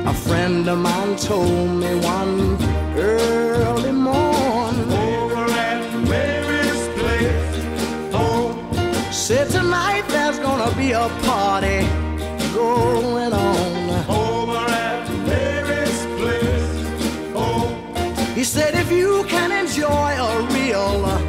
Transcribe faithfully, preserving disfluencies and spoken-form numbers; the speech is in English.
A friend of mine told me one early morn, over at Mary's place, oh, said tonight there's gonna be a party going on. over at Mary's place, oh, He said if you can enjoy a real